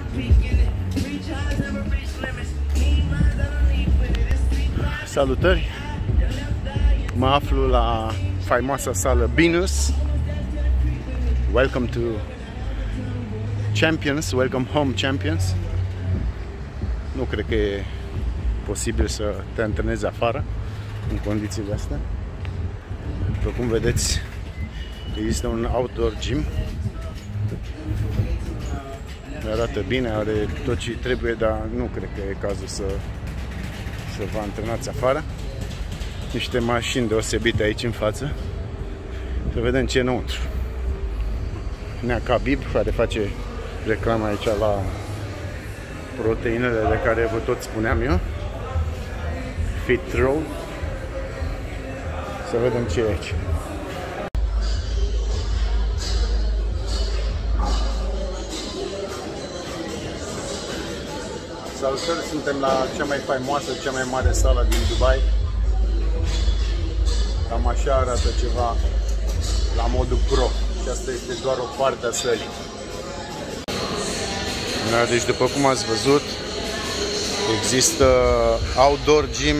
Salutări! Mă aflu la faimoasa sală Binus. Welcome to Champions, welcome home Champions. Nu cred că e posibil să te antrenezi afară în condițiile astea. După cum vedeți, există un outdoor gym. Arată bine, are tot ce trebuie, dar nu cred că e cazul să vă antrenați afară. Niște mașini deosebite aici în față. Să vedem ce e înăuntru. Nea Khabib, care face reclamă aici la proteinele de care vă tot spuneam eu. Fit Row. Să vedem ce e aici. Salutări, suntem la cea mai faimoasă, cea mai mare sală din Dubai. Cam așa arată ceva la modul pro. Și asta este doar o parte a sălii. Da, deci după cum ați văzut, există outdoor gym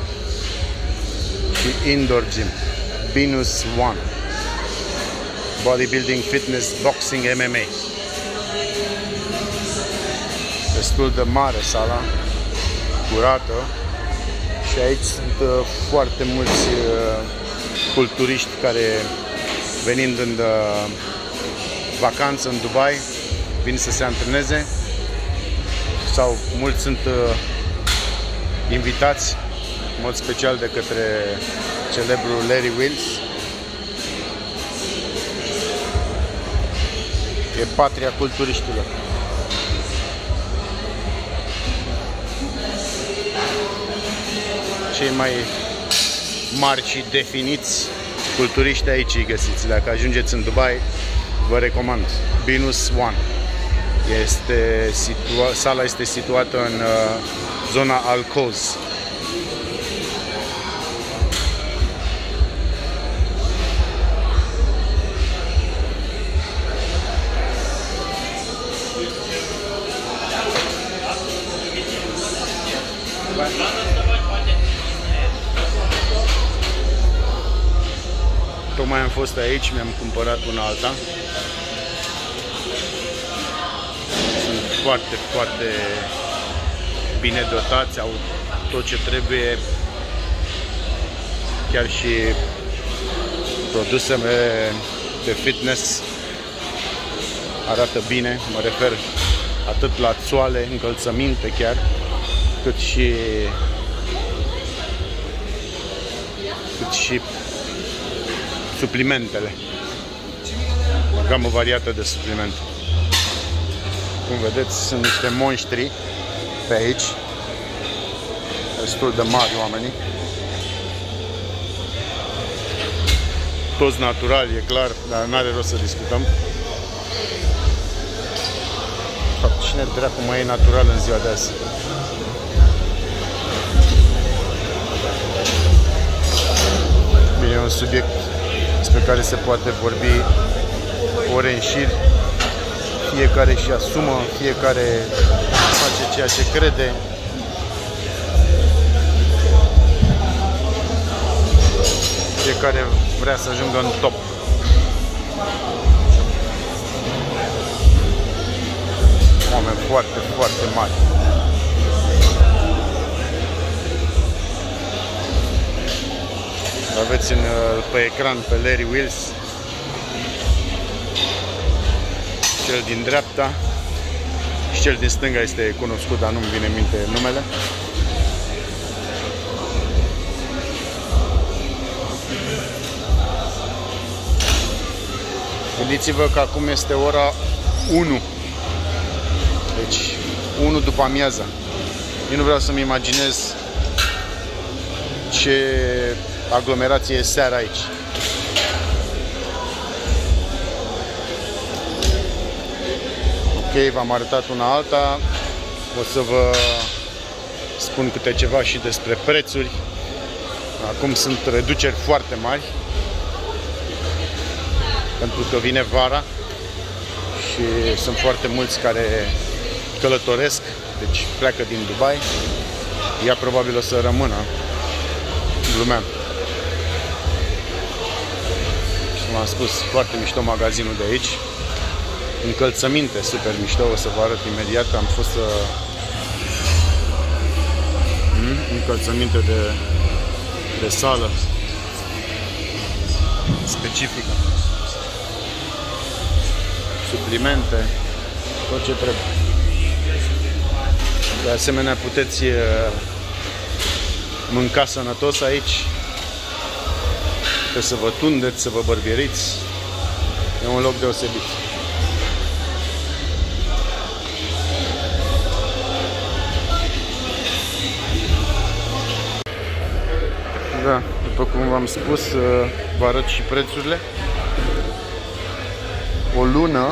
și indoor gym. Binus One. Bodybuilding, fitness, boxing, MMA. Destul de mare sala, curată, și aici sunt foarte mulți culturiști care, venind în vacanță în Dubai, vin să se antreneze, sau mulți sunt invitați în mod special de către celebrul Larry Wheels. E patria culturiștilor. Cei mai mari și definiți culturiști aici îi găsiți. Dacă ajungeți în Dubai, vă recomand. Binus One. Sala este situată în zona Al Quoz. Tocmai am fost aici, mi-am cumpărat una alta. Sunt foarte, foarte bine dotați, au tot ce trebuie, chiar și produsele de fitness arată bine, mă refer atât la țoale, încălțăminte chiar, cât și suplimentele. O gamă variată de suplimente. Cum vedeți, sunt niște monștri pe aici, destul de mari oamenii. Toți naturali, e clar, dar n-are rost să discutăm. Cine dracu mai e natural în ziua de azi? Bine, e un subiect despre care se poate vorbi ore în șir. Fiecare își asumă, fiecare face ceea ce crede. Fiecare vrea să ajungă în top. Oameni foarte, foarte mari. Aveți pe ecran pe Larry Wheels, cel din dreapta, și cel din stânga este cunoscut, dar nu-mi vine în minte numele. Gândiți-vă că acum este ora 1. Deci 1 după amiaza. Eu nu vreau să-mi imaginez ce aglomerație e seara aici. Ok, v-am arătat una alta. O să vă spun câte ceva și despre prețuri. Acum sunt reduceri foarte mari, pentru că vine vara și sunt foarte mulți care călătoresc, deci pleacă din Dubai. Ea probabil o să rămână. Glumeam. Și v-am spus, foarte mișto magazinul de aici. Încălțăminte super mișto, o să vă arăt imediat. Am fost să... încălțăminte de sală specifică. Suplimente, tot ce trebuie. De asemenea, puteți mânca sănătos aici. Puteți să vă tundeți, să vă bărbieriți. E un loc deosebit. Da, după cum v-am spus, vă arăt și prețurile. O lună,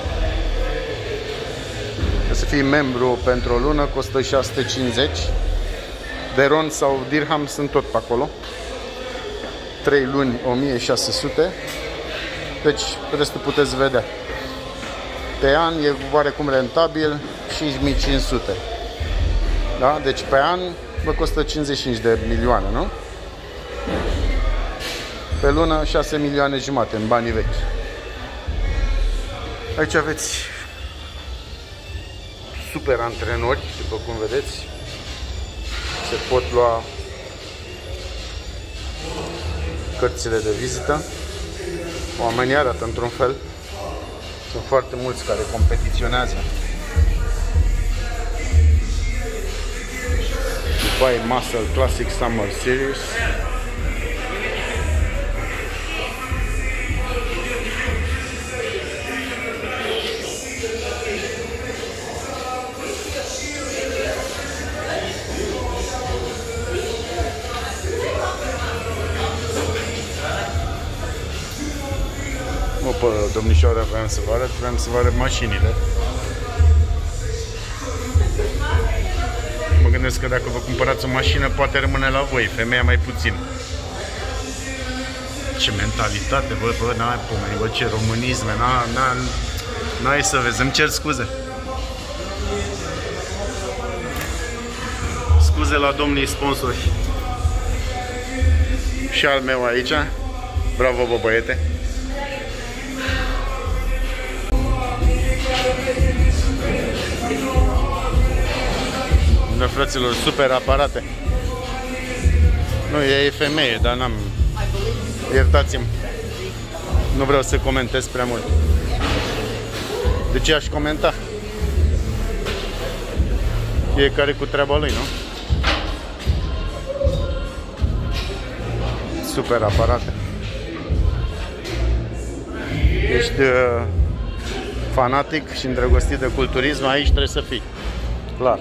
să fii membru pentru o lună, costă 650. Deron sau dirham sunt tot pe acolo. 3 luni, 1600. Deci, restul puteți vedea. Pe an e oarecum rentabil, 5500. Da? Deci pe an vă costă 55 de milioane, nu? Pe lună 6 milioane jumate în banii vechi. Aici aveți super antrenori, după cum vedeți. Se pot lua cărțile de vizită. Oamenii arată într-un fel. Sunt foarte mulți care competiționează. Dubai Muscle Classic Summer Series. Domnișoara, vreau să vă arăt mașinile. Mă gândesc că dacă vă cumpărați o mașină, poate rămâne la voi, femeia mai puțin. Ce mentalitate, bă, n-ai pomeni, bă, ce românisme, n-ai să vezi, îmi cer scuze. Scuze la domnii sponsori. Și al meu aici. Bravo, bă, băiete. Da, fraților, super aparate. Nu, e femeie, dar n-am... Iertați-mi. Nu vreau să comentez prea mult. De ce aș comenta? Fiecare cu treaba lui, nu? Super aparate. Ești fanatic și îndrăgostit de culturism, aici trebuie să fii. Clar.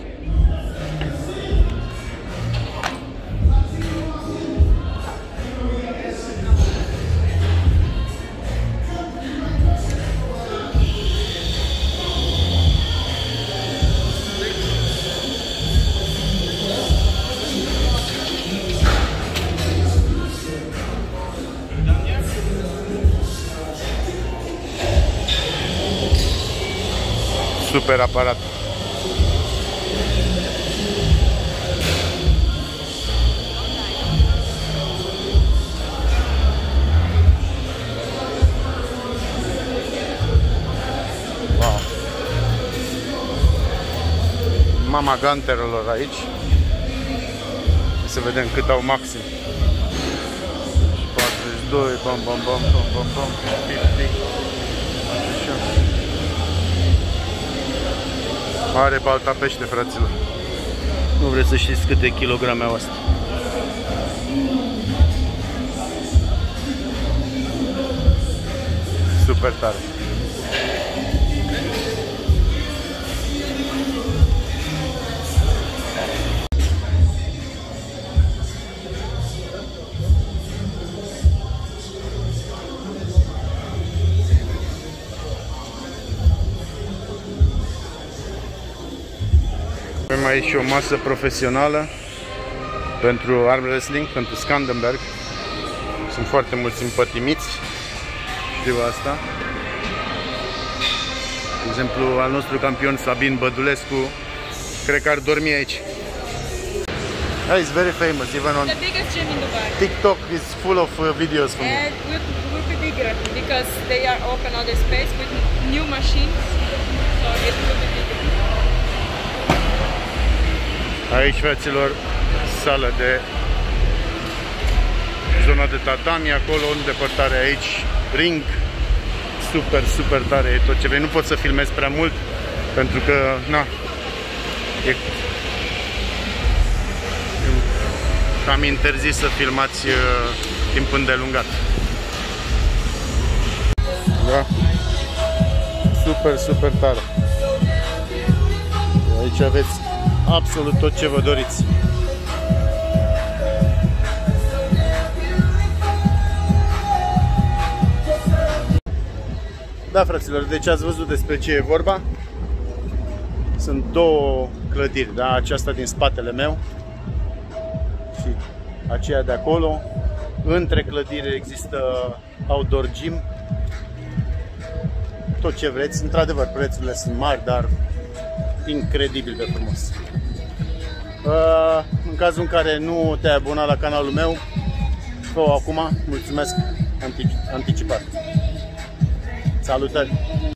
Super aparat. Wow. Mama ganterelor aici. Să vedem cât au maxim. 42, bam, bam, bam, bam, bam, bam, 50. Are balta pește, fraților. Nu vreți să știți câte kilograme au astea. Super tare. Avem aici și o masă profesională pentru arm wrestling, pentru Skanderbeg. Sunt foarte mulți împătimiți, știu asta. De exemplu, al nostru campion Sabin Bădulescu, cred că ar dormi aici. Yeah, it's very famous, even on the biggest gym in Dubai. TikTok is full of videos from it. And will be bigger because they are open all the space with new machines, so it will be bigger. Aici, fraților, sală de zona de tatami, acolo în depărtare aici, ring, super, super tare e tot ce vrei. Nu pot să filmez prea mult, pentru că, na, e cam interzis să filmați timp îndelungat. Da? Super, super tare. Aici aveți absolut tot ce vă doriți. Da, fraților, deci ați văzut despre ce e vorba. Sunt două clădiri, da? Aceasta din spatele meu și aceea de acolo. Între clădiri există outdoor gym. Tot ce vreți. Într-adevăr, prețurile sunt mari, dar incredibil de frumos. În cazul în care nu te-ai abonat la canalul meu, fă-o acum. Mulțumesc anticipat. Salutări!